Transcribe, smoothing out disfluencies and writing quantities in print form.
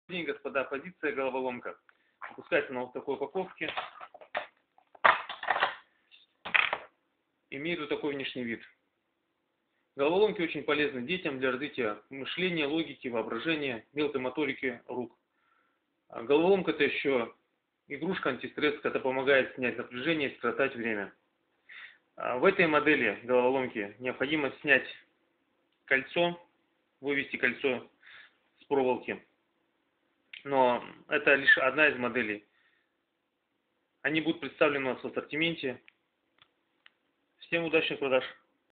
День, господа, позиция головоломка. Выпускается на вот такой упаковке. Имеет вот такой внешний вид. Головоломки очень полезны детям для развития мышления, логики, воображения, мелкой моторики рук. Головоломка — это еще игрушка антистресс, которая помогает снять напряжение и скоротать время. В этой модели головоломки необходимо снять кольцо, вывести кольцо с проволоки. Но это лишь одна из моделей. Они будут представлены у нас в ассортименте. Всем удачных продаж!